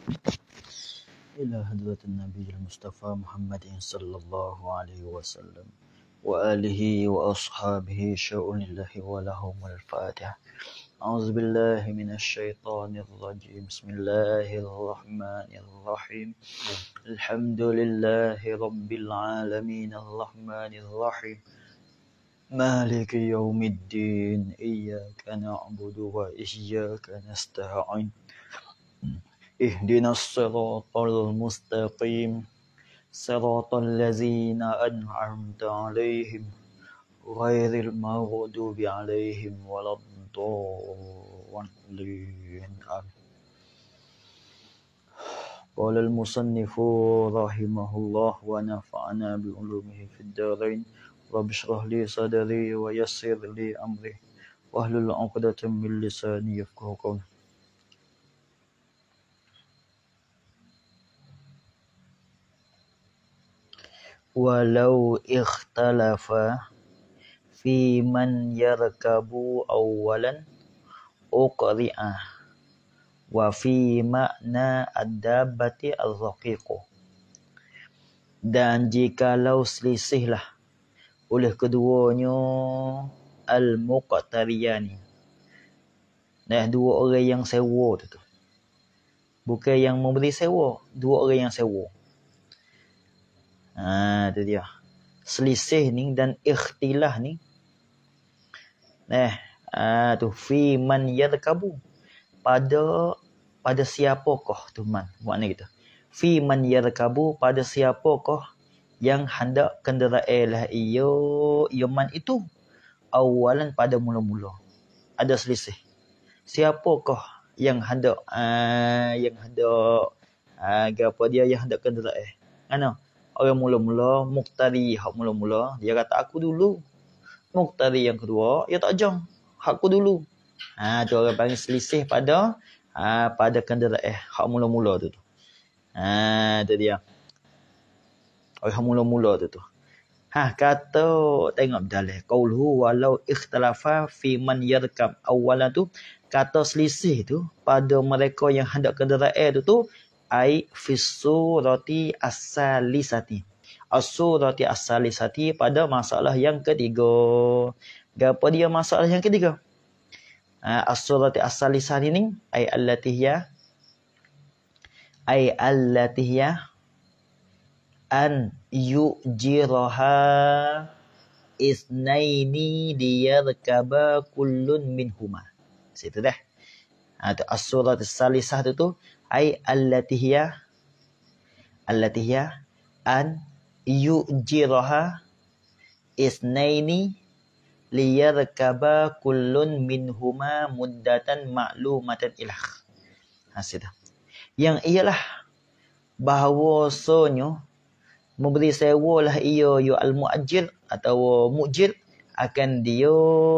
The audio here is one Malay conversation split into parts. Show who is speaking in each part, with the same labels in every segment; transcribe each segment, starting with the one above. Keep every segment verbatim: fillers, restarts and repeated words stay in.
Speaker 1: إلى حضرة النبي المصطفى محمد صلى الله عليه وسلم وآله وأصحابه شؤون الله ولهم الفاتحة. أعوذ بالله من الشيطان الرجيم. بسم الله الرحمن الرحيم. الحمد لله رب العالمين الرحمن الرحيم مالك يوم الدين إياك نعبد وإياك نستعين اهدنا الصراط المستقيم صراط الذين أنعمت عليهم غير المغضوب عليهم ولا الضالين. قال المصنف رحمه الله ونفعنا بعلومه في الدارين. رب اشرح لي صدري ويسر لي أمري واحلل عقدة من لساني يفقهوا قولي. Walau ikhtalafa fi man yarkabu awalan uqri'ah wa fi makna ad-dabbati al-raqiqu. Dan jikalau selisihlah oleh keduanya al-muqtariyani, nah dua orang yang sewa tu, bukan yang memberi sewa, dua orang yang sewa. Ha, tu dia. Selisih ni dan ikhtilah ni. Nah, ha, tu fi man yarkabu. Pada pada siapakah tu man? Makna gitu. Fi man yarkabu, pada siapakah yang hendak kenderaan lah iyo iyo man itu awalan pada mula-mula. Ada selisih. Siapakah yang hendak uh, yang hendak uh, apa dia yang hendak kenderaan? Ana orang mula-mula, muqtari hak mula-mula, dia kata aku dulu. Muqtari yang kedua, dia tak jang, hakku dulu. Ha, tu orang panggil selisih pada ha, pada kenderaan hak mula-mula tu. Ha, tu dia. Orang mula-mula tu tu. Ha, kata tengok dalil qauluhu walau ikhtalafa fi man yarkab awalan tu, kata selisih tu pada mereka yang hendak kenderaan tu tu ai fisurati as-salisati. As-surati as-salisati pada masalah yang ketiga. Apa dia masalah yang ketiga? Uh, as-surati as-salisati ni ai allatihiya ai allatihiya an yujiraha isnaini liyarkaba kullun minhuma. Situ dah. Ha, tu as-surati as-salisah tu tu ai allatihiya allatihiya an yujiraha isnaini liyarkaba kullun minhuma muddatan ma'lumatan ilah. Hasil. Yang ialah bahawasanya memberi sewa lah ia yu al-muajir atau mujir akan dia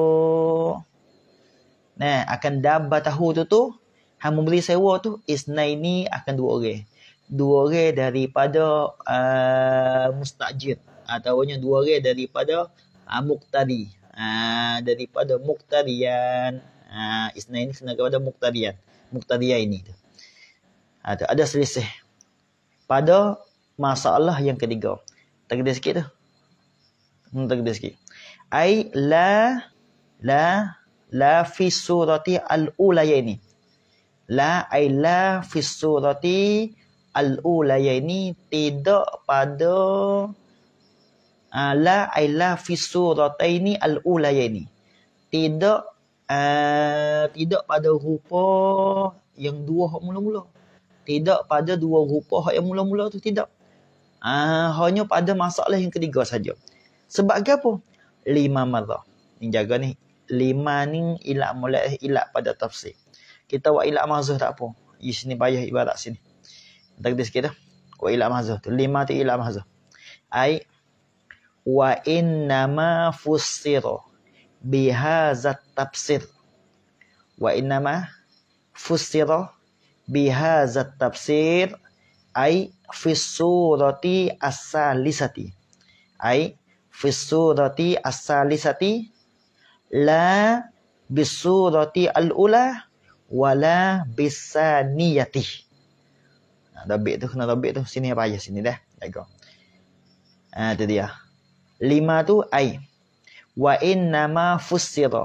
Speaker 1: nah akan dapat tahu tu tu hang memberi sewa tu isnaini akan dua orang. Dua orang daripada uh, mustajir ataupun dua orang daripada uh, muqtadi. Uh, daripada muqtadiyan. Uh, isnaini kena kepada muqtadiyan. Muqtadiyan ini tu. Uh, tu. Ada selisih pada masalah yang ketiga. Tergedir sikit tu. Hmm, tergedir sikit. Ai la la la fi surati al-ulayaini. La ay la fi surati al-ulayaini, tidak pada uh, la ay la fi surataini al-ulayaini. Tidak uh, tidak pada rupa yang dua hak mula-mula. Tidak pada dua rupa hak yang mula-mula tu tidak. Uh, hanya pada masalah yang ketiga saja. Sebab apa? Lima marah. Ni jaga ni. Lima ni ilak mulai ilak pada tafsir. Kita wa ilak mahzuh tak apa. Di sini payah ibarat sini. Takdir sikit dah. Wa ilak mahzuh tu. Lima tu ilak mahzuh. Ai wa innama fussira bihazat tafsir. Wa innama fussira bihazat tafsir ai fi surati as-salisati. Ai fi surati as-salisati la bisurati al-ula wala bisaniyati. Dabik tu kena dabik tu. Sini apa aja sini dah. Jaga. Ah tu dia. Lima tu ai. Wa inna ma fussira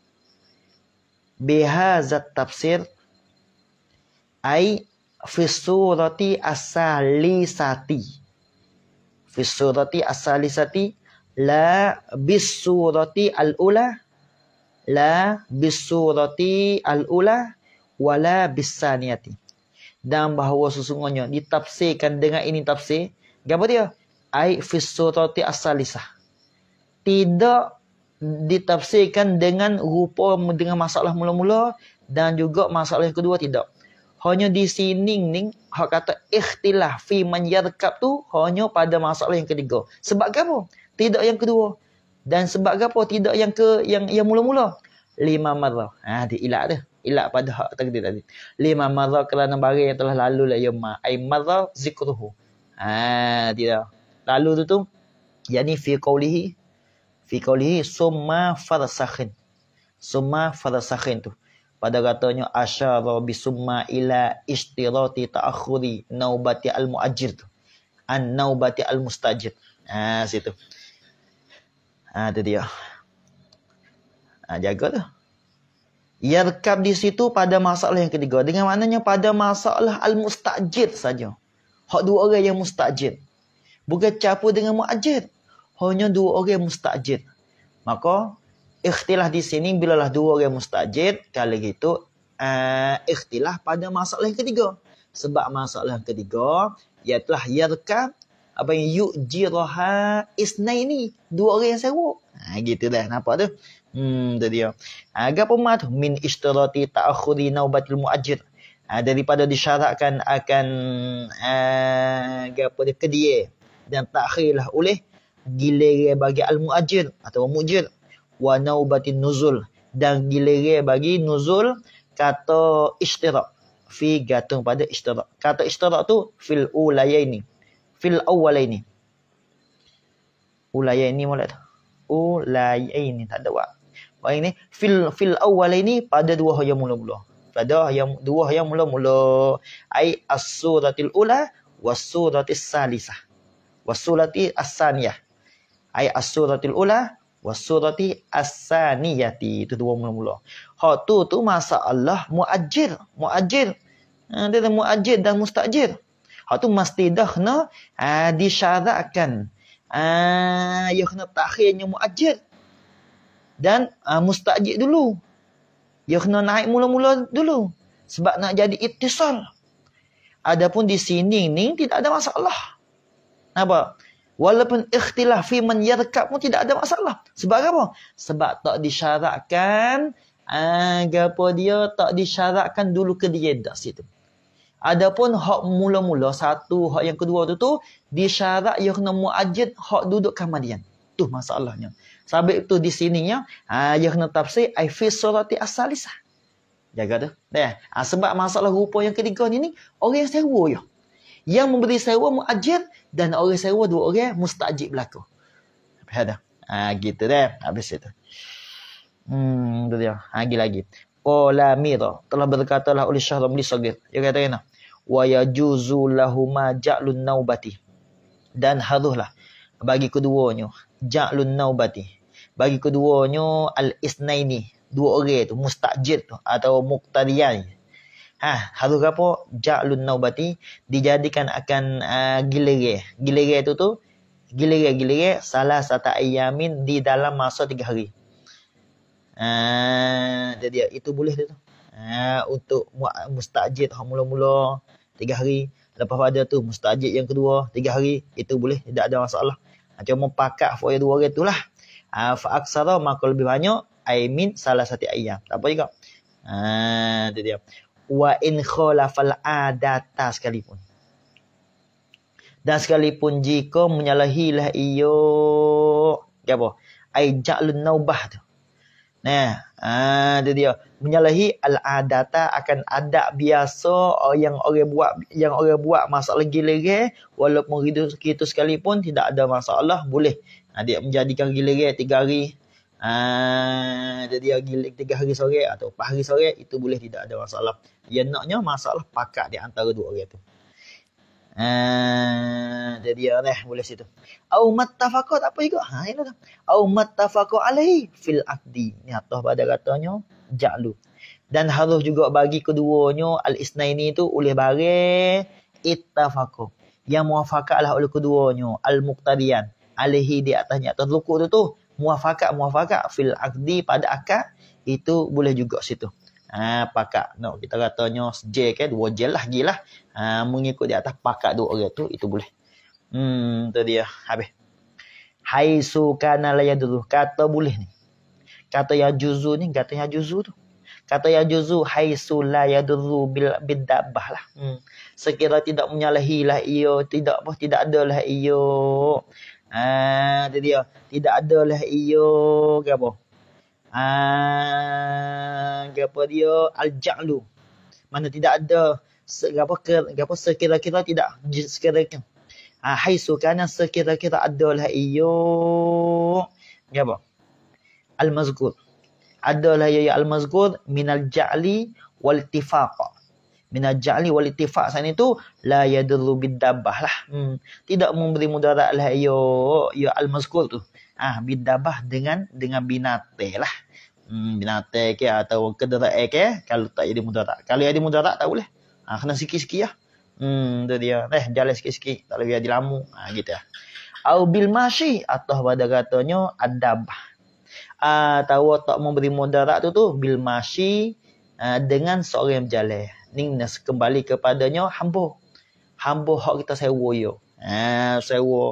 Speaker 1: bihazat tafsir ai fi surati as-salisati. Fi surati as-salisati la bis surati al-ula la bis surati al-ula wala bis saniyati. Dan bahawa sesungguhnya ditafsirkan dengan ini tafsir, apa dia? Ai fi surati as-salisah. Tidak ditafsirkan dengan rupa dengan masalah mula-mula dan juga masalah yang kedua tidak. Hanya di sini ni hak kata ikhtilaf fi man yarkab tu hanya pada masalah yang ketiga. Sebab apa? Tidak yang kedua. Dan sebab apa? Tidak yang ke yang yang mula-mula. Lima marrah. Ha di ilat dia. Ilat pada hak takdir tadi. Lima marrah kerana barang yang telah lalu la yuma. Ai marrah zikruhu. Ha tidak. Lalu tu tu yakni fi qaulihi fi qaulihi summa farsakhin. Summa farsakhin tu. Pada katanya asyara bisumma ila istirati ta'akhuri naubati al-mu'ajjir tu. An naubati al-mustajir. Ha situ. Ha tu dia. Ha jaga tu. Yarkab di situ pada masalah yang ketiga. Dengan maknanya pada masalah al-mustajir saja. Hak dua orang yang mustajir. Bukan campur dengan mu'ajjir. Hanya dua orang yang mustajir. Maka ikhtilaf di sini bilalah dua orang mustajid, kalau gitu uh, ikhtilaf pada masalah yang ketiga. Sebab masalah yang ketiga ialah yarkab apa yang yujiraha isnaini, dua orang yang sewa. Ha gitu dah, nampak tu. Hmm tu dia. Agak pemat min ishtirati ta'akhuri naubatil muajjir. Ha, daripada disyaratkan akan uh, apa dia kedia dan takhirlah oleh giliran bagi al-muajjir atau mujir. Wa naubatin nuzul dan giliran bagi nuzul kata ishtirak fi gantung pada ishtirak. Kata ishtirak tu fil ulayaini fil awwalaini. Ulayaini molek tu. Ulayaini tak ada wak. Wak ini fil fil awwalaini pada dua yang mula-mula. Pada yang dua yang mula-mula ai as-suratil ula was-suratis salisah. Was-surati as-saniyah. Ai as-suratil ula wasurati as-saniyati. Itu dua mula-mula. Hak tu tu masalah muajjir. Muajjir. Ha, dia muajjir dan mustajir. Hak tu mesti dah kena ha, disyaratkan. Ha, ya kena takhirnya muajjir. Dan ha, mustajir dulu. Ya kena naik mula-mula dulu. Sebab nak jadi ittisal. Adapun di sini ni tidak ada masalah. Apa? Walaupun ikhtilaf fi man yarkab pun tidak ada masalah. Sebab apa? Sebab tak disyaratkan apa dia tak disyaratkan dulu ke dia dak situ. Adapun hak mula-mula satu, hak yang kedua tu tu disyarat ya kena muajjid hak duduk kamadian. Tu masalahnya. Sebab itu di sininya ha ya kena tafsir ai fi surati as-salisah. Jaga tu. Dah. Ha, sebab masalah rupa yang ketiga ni ni orang yang sewa ya. Yang memberi sewa muajjir dan orang sewa dua orang mustajib berlaku. Habis dah. Ha gitu dah. Habis itu. Hmm tu dia. Ha lagi lagi. Qala mira telah berkatalah oleh Syekh Ramli Sagir. Dia kata kena wa yajuzu lahuma ja'lun naubati. Dan haruslah bagi keduanya ja'lun naubati. Bagi keduanya al-isnaini, dua orang tu mustajib tu atau muqtadiyan. Ha, harus apa? Ja'lun naubati dijadikan akan uh, giliran. Giliran itu tu giliran-giliran salah satu ayamin di dalam masa tiga hari. Ah, uh, jadi itu boleh tu. Ah, uh, untuk mustajid hak mula-mula tiga hari, lepas pada tu mustajid yang kedua tiga hari, itu boleh, tidak ada masalah. Cuma pakat for dua orang itulah. Ah, uh, fa aksara maka lebih banyak aimin salah satu ayam. Tak apa juga. Ah, uh, itu dia. Wa in khalafal adata sekalipun. Dan sekalipun jika menyalahilah iyo apa? Ai ja'lun naubah tu. Nah, ah dia dia menyalahi al-adata akan adat biasa yang orang buat yang orang buat masalah giliran walaupun itu, itu sekalipun tidak ada masalah boleh. Ha, dia menjadikan giliran tiga hari. Ah, jadi gilik tiga hari sore atau empat hari sore itu boleh, tidak ada masalah. Yang naknya masalah pakat di antara dua orang tu. Ah, jadi dia dah boleh situ. Au mattafaqat apa juga? Ha ini dah. Au mattafaqu alaihi fil aqdi. Ni atas pada katanya ja'lu. Dan harus juga bagi keduanya al-isnaini itu oleh bare ittafaqu. Yang muafakatlah oleh keduanya al-muqtadiyan alaihi di atasnya atas rukuk tu tu muafakat muafakat fil aqdi pada akad itu boleh juga situ. Ha, pakat. No, kita katanya J kan, dua J lah, G lah. Ha, mengikut di atas pakat dua orang tu, itu boleh. Hmm, tu dia. Habis. Haisu kana la yadru. Kata boleh ni. Kata ya juzu ni, kata ya juzu tu. Kata ya juzu haisu la yadru bil bidabbah lah. Hmm. Sekira tidak menyalahi lah ia, tidak apa, tidak adalah ia. Ha, tu dia. Tidak adalah ia, ke apa? Ah, apa dia al-ja'lu. Mana tidak ada apa ke apa sekira-kira tidak sekira-kira. Ah, haisu kana sekira-kira adalah iyo. Apa? Al-mazkur. Adalah ya al-mazkur minal ja'li wal ittifaq. Minal ja'li wal ittifaq sana itu la yadurru bidabbah lah. Hmm. Tidak memberi mudarat lah iyo ya al-mazkur tu. Ah, bidabbah dengan dengan binatang lah. Hmm, binatang ke atau kenderaan ke, kalau tak jadi mudarat. Kalau jadi mudarat tak boleh. Ha, kena sikit-sikit lah. Hmm, tu dia. Eh, jalan sikit-sikit. Tak lebih jadi lamu. Ha, gitu lah. Au bil masyi atau pada katanya adabah. Atau tak memberi mudarat tu tu bil masyi uh, dengan seorang yang berjalan. Ni nas kembali kepadanya hamba. Hamba hak kita sewa yo. Ha, sewa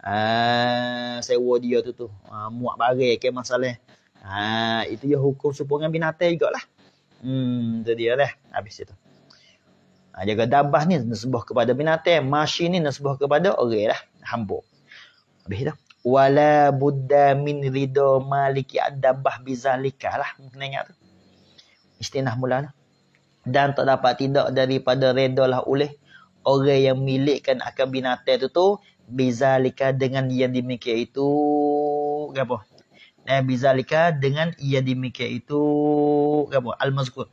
Speaker 1: uh, sewa dia tu tu. Uh, muak barang ke masalah. Ha, itu ya hukum serupa dengan binatang jugalah. Hmm, itu dia dah. Habis itu. Ha, jaga dabah ni nasbah kepada binatang, masyi ni nasbah kepada orang lah, hamba. Habis itu. Wala budda min ridha maliki ad-dabah bizalika lah. Kena ingat tu. Istinah mula lah. Dan tak dapat tidak daripada reda lah oleh orang yang milikkan akan binatang tu tu bizalika dengan yang demikian itu apa? Eh, bizalika dengan ia demikian itu apa al-mazkur.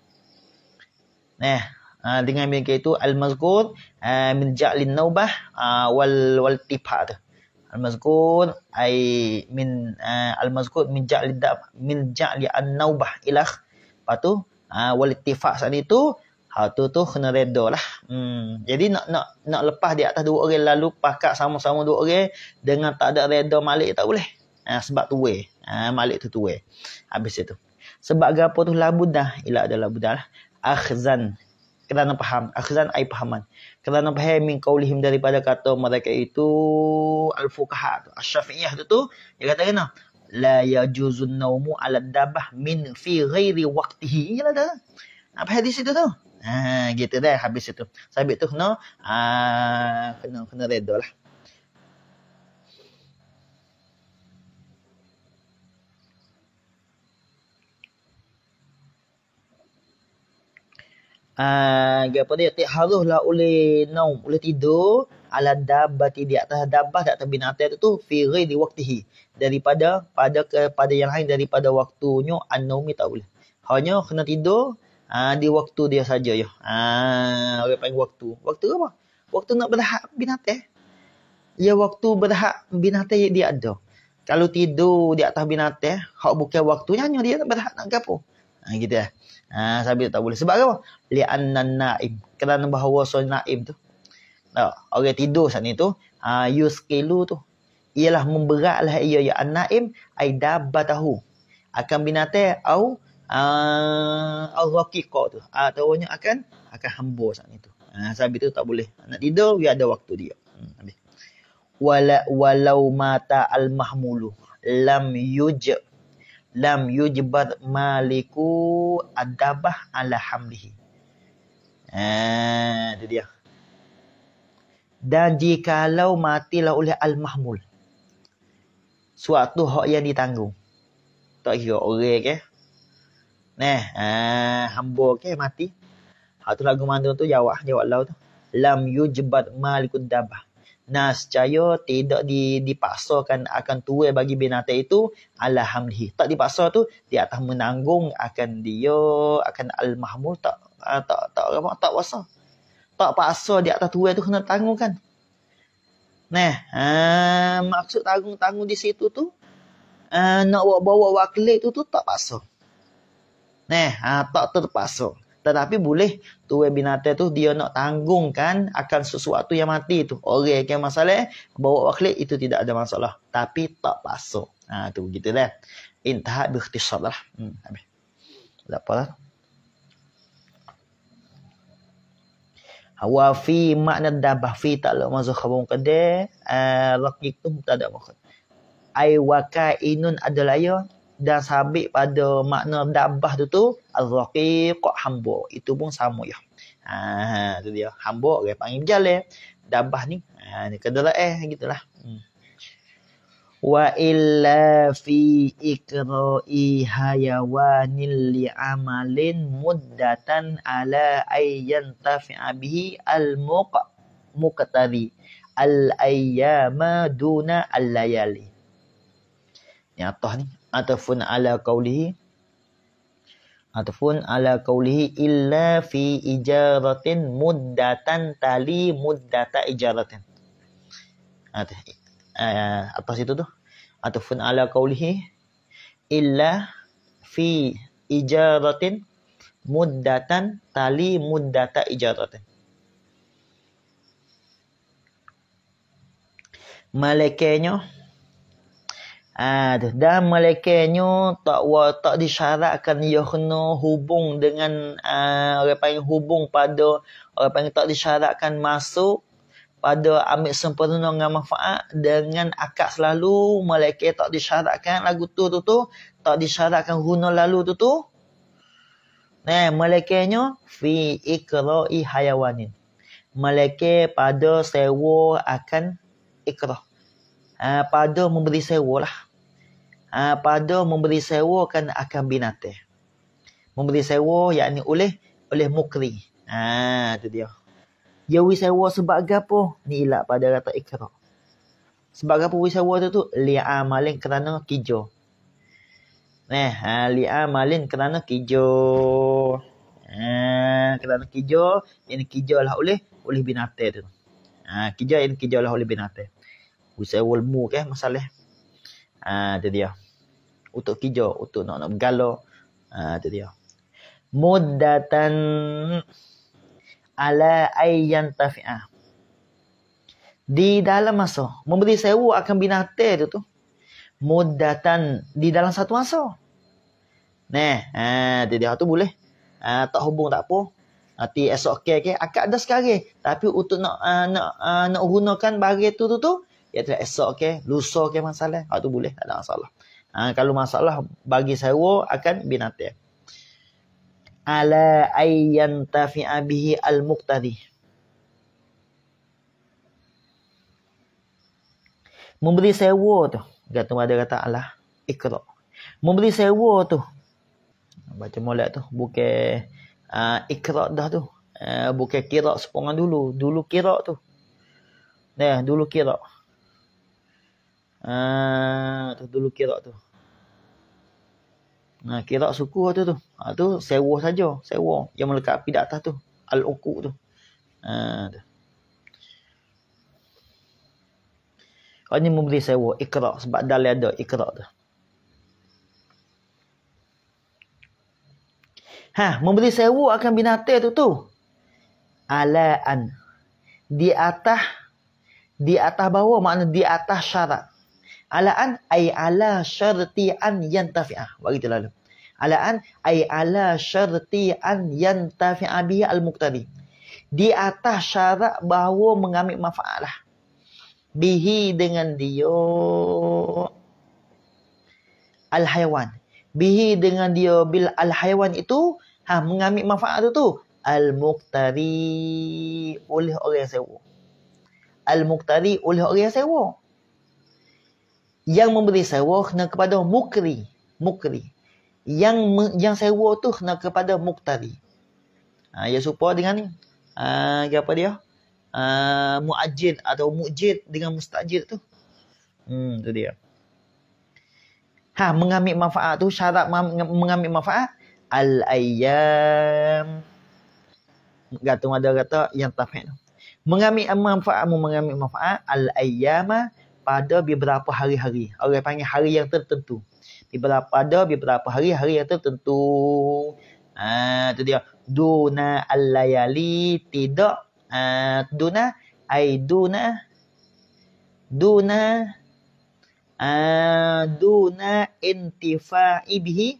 Speaker 1: Nah, uh, dengan demikian itu al-mazkur uh, min ja'lin naubah uh, wal wal tifat. Al-mazkur ai min uh, al-mazkur min ja'lid min ja'li an-naubah ilah. Patu uh, wal tifat sana itu ha tu tu kena reda lah. Hmm. Jadi nak nak nak lepas di atas dua orang lalu pakat sama-sama dua orang dengan tak ada reda malik tak boleh. Ha, sebab tuwe. Ha, malik tu tuwe. Habis itu. Sebab gapo tu labudah. Ila ada labudah lah. Akhzan. Kerana faham. Akhzan ai pahaman. Kerana faham min qaulihim daripada kata mereka itu al-fuqaha tu. Asy-Syafi'iyah tu tu. Dia kata kena. La yajuzun naumu ala dabah min fi ghairi waqtihi. Yalah dah. Apa hadis itu tu? Ha, gitu dah. Habis itu. Sabit tu kena. Ha, kena kena reda lah. Ah, uh, apa dia? Tak haruslah oleh naum, oleh tidur ala dabbati di atas dabbah di atas binatang itu tu fi ghairi waqtihi. Daripada pada kepada yang lain daripada waktunya an-naumi tak boleh. Hanya kena tidur uh, di waktu dia saja ya. Ah, uh, orang panggil waktu. Waktu apa? Waktu nak berhak binatang. Ya waktu berhak binatang dia ada. Kalau tidur di atas binatang, hak bukan waktunya hanya dia tak berhak nak gapo. Ha, gitu ya. Ha, sabit tak boleh. Sebab apa? Li'anna naim. Kerana bahawa so naim tu. Nah, orang tidur saat ni tu. Ha, yuskilu tu. Ialah memberatlah ia ya an-naim. Ay dabbatahu. Akan binatang. Au. Al-raqiqah tu. Ataupun akan. Akan hamba saat ni tu. Ha, sabit tu tak boleh. Nak tidur, dia ada waktu dia. Hmm, habis. Wala, walau mata al-mahmulu. Lam yuj. Lam yujbad maliku adabah ala hamlihi. Ah, itu dia. Dan jikalau matilah oleh al-mahmul. Suatu hak yang ditanggung. Tak kira orang ke. Nah, ah, hamba ke mati. Hak tu lagu mana tu jawab, jawab law tu. Lam yujbad maliku adabah. Nah, secaya tidak dipaksakan akan tuai bagi binatang itu ala hamlihi. Tak dipaksa tu dia akan menanggung akan dia akan al-mahmul tak tak tak tak, tak, tak kuasa. tak paksa di atas tuai tu kena tanggung kan. Nah, uh, maksud tanggung-tanggung di situ tu uh, nak bawa-bawa wakil tu tu tak paksa. Nah, uh, tak terpaksa. Tetapi boleh tuai binatang tu dia nak tanggungkan akan sesuatu yang mati tu. Orang yang masalah bawa wakil itu tidak ada masalah. Tapi tak paksa. Ha, tu begitu dah. Intahat berikhtisar lah. Hmm, habis. Tak apa lah. Wa fi makna dabah fi ta'ala mazhar khabar muqaddar raqiq tu tak ada maksud. Ai wakainun adalah ya dan sabit pada makna dabah tu tu al-raqiq hamba. Itu pun sama ya. Ha tu dia. Hamba orang panggil berjalan. Dabah ni ha ni kedua eh gitulah. Hmm. Wa illa fi ikra'i hayawanil li'amalin muddatan ala ayyan tafi'a bihi al-muqtari al-ayyama duna al-layali. Yang atas ni ataupun ala qawlihi ataupun ala qawlihi illa fi ijaratin muddatan tali muddata ijaratin. Atas Uh, atas itu tu ataupun ala qaulihi illa fi ijaratin muddatan tali muddata ijaratin. Malaikannya ah uh, dan malaikannya tak wa, tak disyaratkan ia kena hubung dengan uh, orang panggil hubung pada orang panggil tak disyaratkan masuk pada ambil sempurna dengan manfaat dengan akad selalu. Malaikat tak disyaratkan lagu tu tu tu tak disyaratkan guna lalu tu tu. Nah, malaikatnya fi ikra'i hayawanin. Malaikat pada sewa akan ikra. Ha, pada memberi sewa lah. Ha, pada memberi sewa kan akan binatang. Memberi sewa yakni oleh oleh mukri. Ha, tu dia. Dia wisawa sebab gapo? Ni ilat pada kata ikra. Sebab gapo wisawa tu tu? Li'amalin kerana kijo. Nah, ha, li'amalin kerana kijo. Ha, kerana kijo. Yang kijo lah oleh oleh binatang tu. Ha, kijo yang kijo lah oleh binatang. Wisawa ilmu ke masalah. Ha, tu dia. Untuk kijo. Untuk nak nak bergala. Ha, tu dia. Muddatan ala ayyan tafi'ah. Di dalam masa memberi sewa akan binatang tu tu muddatan di dalam satu masa. Nah, ha tu dia tu boleh. Ha, tak hubung tak apa. Nanti esok ke ke akad dah sekarang. Tapi untuk nak uh, nak uh, nak gunakan barang tu tu tu ya esok ke lusa ke masalah. Ha tu boleh tak ada masalah. Ha, kalau masalah bagi sewa akan binatang. Ala ayyan tafi'a bihi al-muqtadi. Memberi sewa tu. Kata ada kata Allah ikra. Memberi sewa tu. Baca molek tu. Bukan uh, ikra dah tu. Uh, bukan kira sepongan dulu. Dulu kira tu. Nah, dulu kira. Uh, tu dulu kira tu. Nah, kira suku tu tu. Ha, tu sewa saja, sewa yang melekat api di atas tu, al-uqu tu. Ha tu. Kau ni memberi sewa ikra sebab dalam ada ikra tu. Ha, memberi sewa akan binatang tu tu. Alaan di atas di atas bawah makna di atas syarat. Alaan ay ala syarti an yantafi'ah. Begitu lalu. Alaan ay ala syarti an yantafi'ah bihi al-muqtadi. Di atas syarat bahawa mengambil manfaat lah. Bihi dengan dia al-hayawan. Bihi dengan dia bil al-hayawan itu ha mengambil manfaat tu tu al-muqtadi oleh orang yang sewa. Al-muqtadi oleh orang yang sewa. Yang memberi sewa kena kepada mukri, mukri. Yang yang sewa tu kena kepada muqtadi. Ha, ya serupa dengan ni. Ha, apa dia? Ha, muajid atau mujid dengan mustajid tu. Hmm, tu dia. Ha, mengambil manfaat tu syarat mengambil manfaat al-ayyam Gantung ada kata yang tafid. Mengambil manfaat, mengambil manfaat al-ayyama pada beberapa hari-hari. Orang panggil hari yang tertentu. Beberapa pada beberapa hari-hari yang tertentu. Ah, tu dia. Duna al-layali, tidak. Ah, duna ai duna duna ah, duna intifa'i bihi.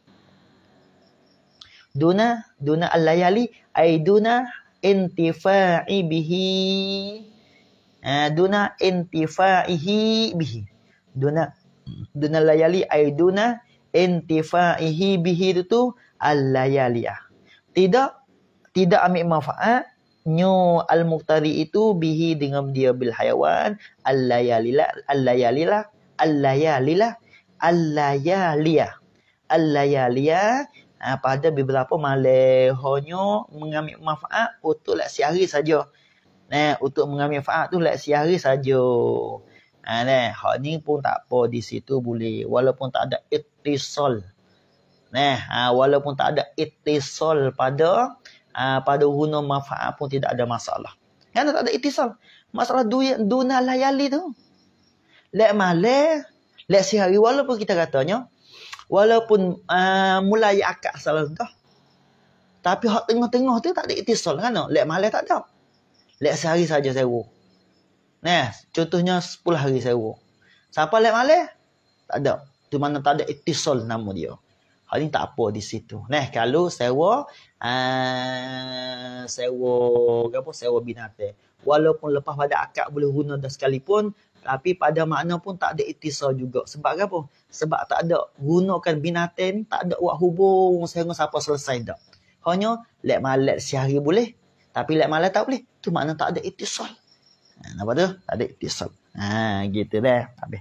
Speaker 1: Duna duna al-layali ai duna intifa'i bihi. Uh, duna intifa'ihi bihi. Duna duna layali ai duna intifa'ihi bihi itu al-layaliyah. Tidak tidak ambil manfaat nyu al-muqtari itu bihi dengan dia bil hayawan al-layalila al-layalila al-layalila al-layaliyah al-layaliyah. Ha, pada beberapa malam hanya mengambil manfaat untuk lak sehari saja. Nah, untuk mengambil manfaat tu lak sehari saja. Ha, nah, hak ni pun tak apa di situ boleh walaupun tak ada ittisal. Nah, ha, walaupun tak ada ittisal pada ha, pada guna manfaat pun tidak ada masalah. Kan tak ada ittisal. Masalah dunia duna layali tu. Lak malam, lak sehari walaupun kita katanya walaupun uh, mulai akad salah dah. Tapi hak tengah-tengah tu tak ada ittisal kan? Lek malam tak ada. Lek sehari saja sewa. Nah, contohnya sepuluh hari sewa. Siapa lek malam? Tak ada. Tu mana tak ada ittisal nama dia. Hal ni tak apa di situ. Nah, kalau sewa uh, sewa apa sewa binatang. Walaupun lepas pada akad boleh guna dah sekalipun, tapi pada makna pun tak ada ittisal juga. Sebab apa? Sebab tak ada gunakan binatang, tak ada buat hubung sehingga siapa selesai dak. Hanya lek malam sehari boleh, tapi lek malam tak boleh. Tu makna tak ada ittisal. Ha, nampak tu? Tak ada ittisal. Ha, gitu dah. Habis.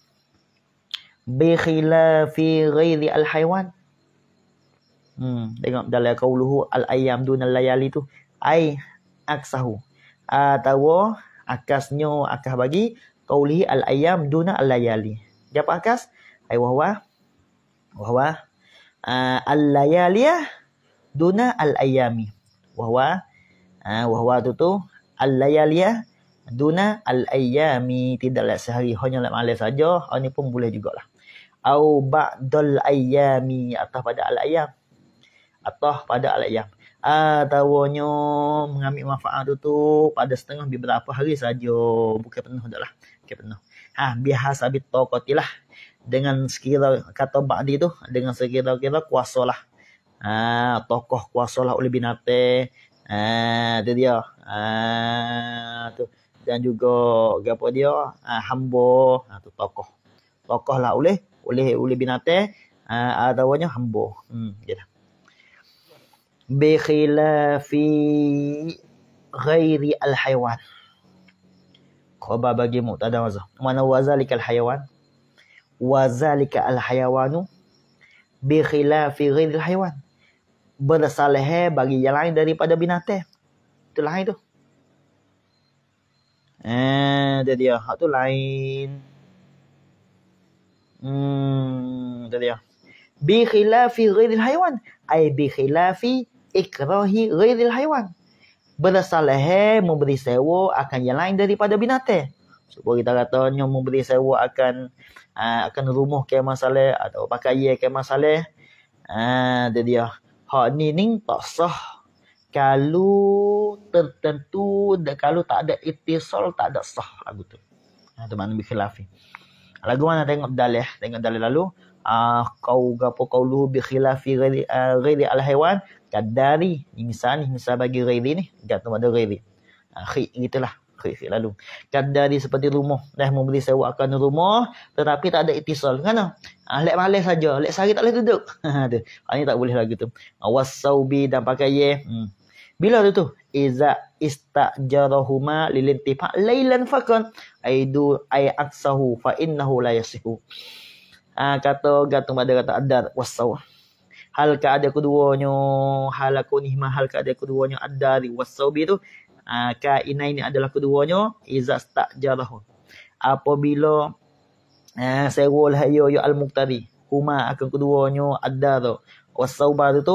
Speaker 1: Bi khilafi ghairi al-haywan. Hmm, tengok dalam qauluhu al-ayyam dunal layali tu ai aksahu. Atau akasnya akas bagi qaulihi al-ayyam duna al-layali. Apa akas? Ai wahwa wahwa uh, al-layaliyah duna al-ayyami. Wahwa uh, wahwa tu tu al-layaliyah duna al-ayyami, tidaklah sehari hanya malam saja. Ini pun boleh jugalah. Au ba'dal ayyami, atau pada al-ayyam, atau pada al-ayyam. Ataunya mengambil manfaat tu tu pada setengah beberapa hari saja, bukan penuh dah lah, bukan penuh. Ha, biasa bit taqatilah, dengan sekira kata ba'di tu dengan sekira-kira kuasalah. Ha, tokoh kuasalah oleh binatang. Ha, tu dia. Ha, tu dan juga apa dia? Ha, hamba. Ha, tu tokoh. Tokoh lah oleh oleh oleh binatang. Ha, ataunya hamba. Hmm, gitu. Bi khilafi ghairi al-haywan. Khabar bagi mubtada wazah. Mana wazalika al-hayawan? Wazalika al-hayawanu bi khilafi ghairi al-haywan. Bersalah bagi yang lain daripada binatang. Itu lain tu. Eh, dia dia. Hak tu lain. Hmm, dia dia. Bi khilafi ghairi al-haywan. Ay bi khilafi ikrahi ghairil haywan. Bersalah memberi sewa akan yang lain daripada binatang. Sebab kita katanya memberi sewa akan uh, akan rumah ke masalah atau pakaian ke masalah. Ah, uh, dia. Hak ni ni tak sah kalau tertentu dan kalau tak ada ittisal tak ada sah lagu tu. Ha, tu makna bi khilafi. Lagu mana tengok dalil, tengok dalil lalu. Ah, uh, kau gapo qaulu bi khilafi ghairi uh, ghairi al-haywan kadari. Ni misal ni misal bagi ghairi ni, enggak tu ada ghairi. Ah, uh, khi gitulah, khi khi lalu. Kadari seperti rumah, dah memberi sewa akan rumah tetapi tak ada ittisal kan? Ah, lek malas saja, lek sehari tak boleh duduk. Ha tu. Ah, ni tak boleh lagi tu. Wasaubi dan pakaian. Hmm. Bila tu tu? Iza istajarahuma lilintifa lailan faqan aidu ay aksahu fa innahu la yasihu. Ah, kata gantung pada kata adar wasaw. Hal keadaan keduanya, hal kunihma hal keadaan keduanya adari wasaubi tu, ah, kaina ini adalah keduanya iza stajarahu. Apabila ah, sewa lah yo yo al-muqtari, huma akan keduanya adar wasauba tu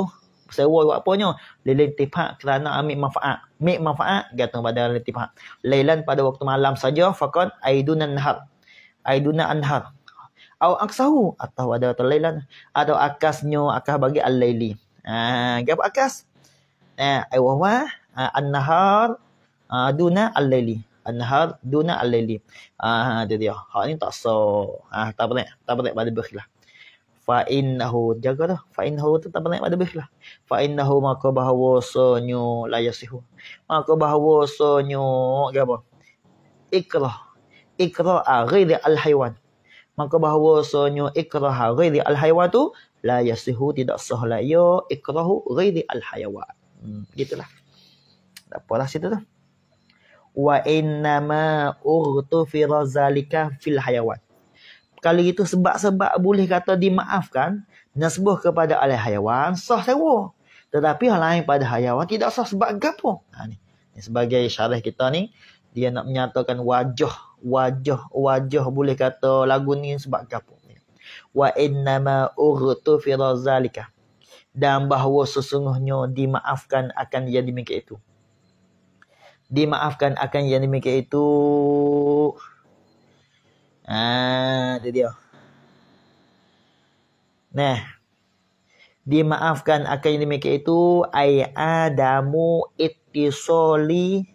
Speaker 1: sewa buat apanya? Lilintifak kerana ambil manfaat. Ambil manfaat gantung pada lilintifak. Lailan pada waktu malam saja faqad aidunan nahar. Aiduna anhar. Au aksahu atau ada atau lailan atau akasnya akas bagi al-laili. Ah, uh, apa akas? Eh, uh, wa uh, an-nahar uh, duna al-laili. An-nahar duna al-laili. Ah, uh, dia dia. Hak ni tak so. Ah, uh, tak benar, tak benar pada berkhilaf. Fa innahu jaga dah. Fa innahu tu tak benar pada berkhilaf. Fa innahu maka bahawasanya la yasihu. Maka bahawasanya apa? Ikrah. Ikrah ghairi al-haywan. Maka bahawasanya ikrah ghairi al-haywan tu la yasihu tidak sah la ya ikrahu ghairi al-haywan. Hmm, gitulah. Tak apalah situ tu. Wa innama ughtufira zalika fil hayawan. Kalau itu sebab-sebab boleh kata dimaafkan nasbuh kepada alai hayawan sah sewa. Tetapi hal lain pada hayawan tidak sah sebab gapo? Ha ni. Ni sebagai syarah kita ni dia nak menyatakan wajah wajah wajah boleh kata lagu ni sebab gapo? Wa innama ughtufira zalika. Dan bahawa sesungguhnya dimaafkan akan yang demikian itu. Dimaafkan akan yang demikian itu. Ah, itu dia. Nah. Dimaafkan akan yang demikian itu ai adamu ittisali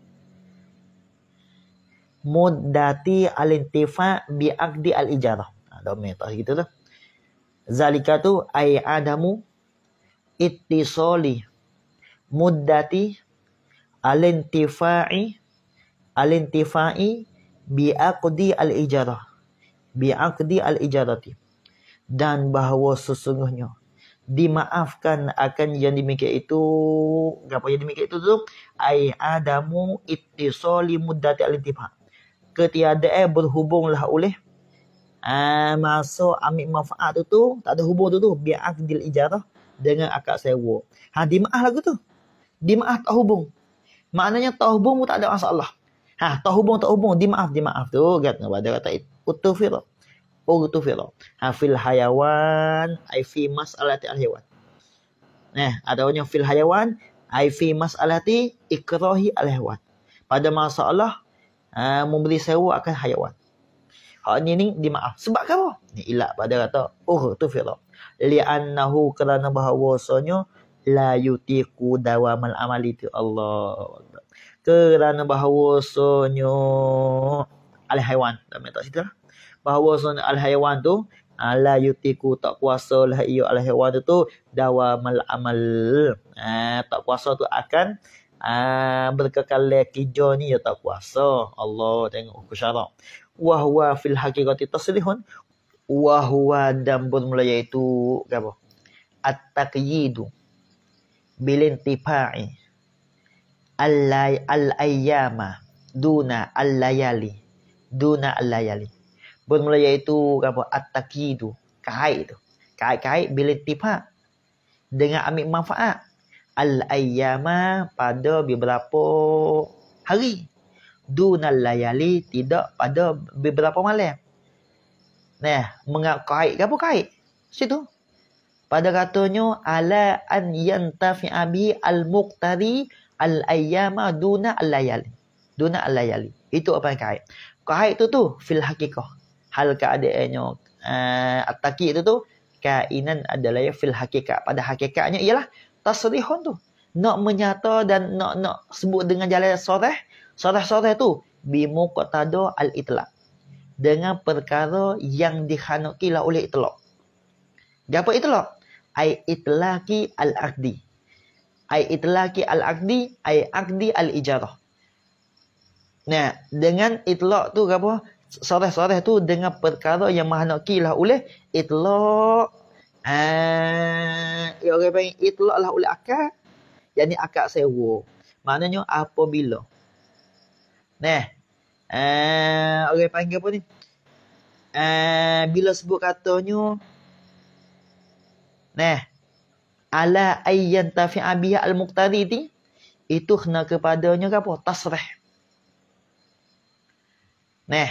Speaker 1: muddati al-intifa bi aqdi al-ijarah. Ada meta gitu tu. Zalika tu ai adamu ittisali muddati al-intifa'i al-intifa'i bi aqdi al-ijarah. Bi aqdi al-ijarati. Dan bahawa sesungguhnya dimaafkan akan yang demikian itu apa yang demikian itu tu ai adamu ittisali muddati al-intifa. Ketiadaan berhubunglah oleh uh, masa ambil manfaat tu tu tak ada hubung tu tu bi aqdil ijarah dengan akad sewa. Ha dimaaf lagu tu. Dimaaf tak hubung. Maknanya tak hubung pun tak ada masalah. Ha, tak hubung tak hubung, dimaaf dimaaf tu kata pada kata utufira. Utufira. Ha fil hayawan ai fi mas'alati al-hayawan. Nah, adanya fil hayawan ai fi mas'alati ikrahi al-hayawan. Pada masalah uh, memberi sewa akan hayawan. Hak ni ni dimaaf. Sebab apa? Ni ilat pada kata utufira. Li'annahu kerana bahawasanya la yutiqu dawamal amali tu Allah. Kerana bahawasanya al-hayawan. Tak tak cerita. Bahawasanya al-hayawan tu la yutiqu tak kuasa lah ia al-hayawan tu dawamal amal. Ah, tak kuasa tu akan ah, berkekal kerja ni ya tak kuasa. Allah tengok hukum syarak. Wa huwa fil haqiqati taslihun wa huwa dan bermula iaitu apa? At-taqyidu bilintifa'i al-ayyama duna al-layali duna al-layali. Bermula iaitu apa? At-taqyidu, kait tu. Kait-kait bilintifa' dengan ambil manfaat al-ayyama pada beberapa hari. Duna al-layali tidak pada beberapa malam. Nah, mengap kait ke apa kait? Situ. Pada katanya ala an yantafi'a bi al-muqtari al-ayyama duna al-layali. Duna al-layali. Itu apa yang kait? Kait tu tu fil haqiqah. Hal keadaannya uh, at-taqi itu tu kainan adalah fil haqiqah. Pada hakikatnya ialah tasrihun tu. Nak menyata dan nak nak sebut dengan jalan soreh. Soreh-soreh tu bi muqtada al-itlaq. Dengan perkara yang dikhanukilah oleh itlaq. Apa itlaq? Ai itlaqi al-aqdi. Ai itlaqi al-aqdi, ai aqdi al-ijarah. Nah, dengan itlaq tu apa? Soreh-soreh tu dengan perkara yang mahnakilah oleh itlaq. Ah, ya orang panggil itlaq lah oleh akad. Yani akad sewa. Maknanya apabila. Nah, ah, orang panggil apa ni? Ah, bila sebut katanya nah, ala ayyan tafi'a biha al-muqtari ti itu kena kepadanya apa? Tasrih. Nah,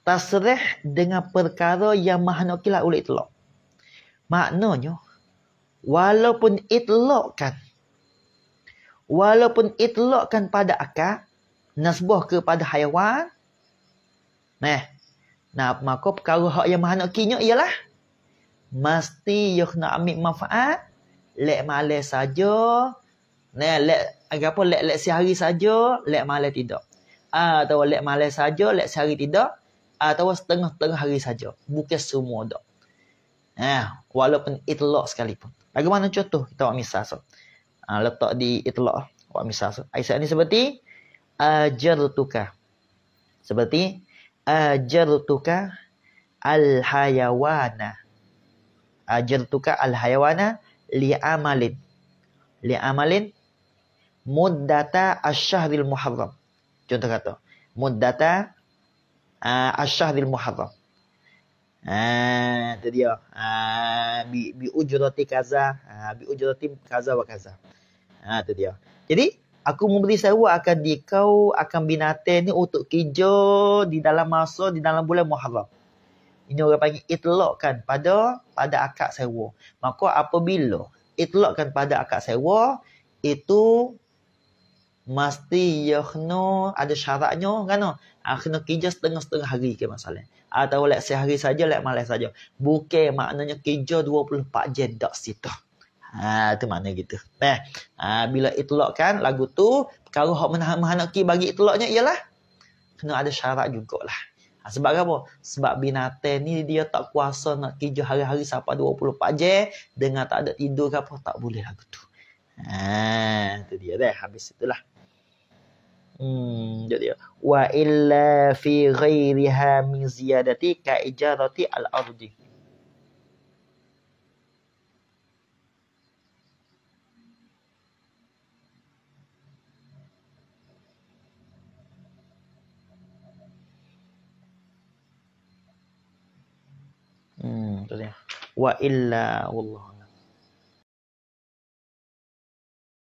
Speaker 1: tasrih dengan perkara yang mahnakilah oleh itlaq. Maknanya walaupun itlaqkan walaupun itlaqkan pada akak, nasbah kepada haiwan. Nah, nah maka perkara hak yang maha nak kinya ialah mesti yo nak ambil manfaat lek malam saja. Nah, lek apa lek lek sehari saja, lek malam tidak. Ah, atau lek malam saja, lek sehari tidak, atau setengah-tengah hari saja. Bukan semua dak. Nah, walaupun itlaq sekalipun. Bagaimana contoh? Kita buat misal so. Ah, letak di itlaq. Buat misal so. Aisyah ni seperti ajartuka. Seperti ajartuka al-hayawana. Ajartuka al-hayawana li'amalin. Li'amalin muddata asy-syahril muharram. Contoh kata, muddata uh, asy-syahril muharram. Ah, itu dia. Ah, bi bi ujrati kaza, ah, bi ujrati kaza wa kaza. Ah, itu dia. Jadi, aku memberi sewa akan dikau akan binatang ni untuk kerja di dalam masa di dalam bulan Muharram. Ini orang panggil itlaqkan pada pada akad sewa. Maka apabila itlaqkan pada akad sewa, itu mesti ya kena ada syaratnya kan? Ah, kena kerja setengah-setengah hari ke masalah. Atau lek sehari saja, lek malam saja. Bukan maknanya kerja dua puluh empat jam dak situ. Ha, itu makna gitu. Nah, ha, bila itlaqkan lagu tu, perkara hak menahan-menahan bagi itlaqnya ialah kena ada syarat jugalah. Ha, sebab apa? Sebab binatang ni dia tak kuasa nak kerja hari-hari sampai dua puluh empat jam dengan tak ada tidur ke apa, tak boleh lagu tu. Ha, itu dia dah. Habis itulah. Hmm, jadi wa illa fi ghairiha min ziyadati ka ijarati al-ardi. Hmm, itu dia. Wa illa wallah.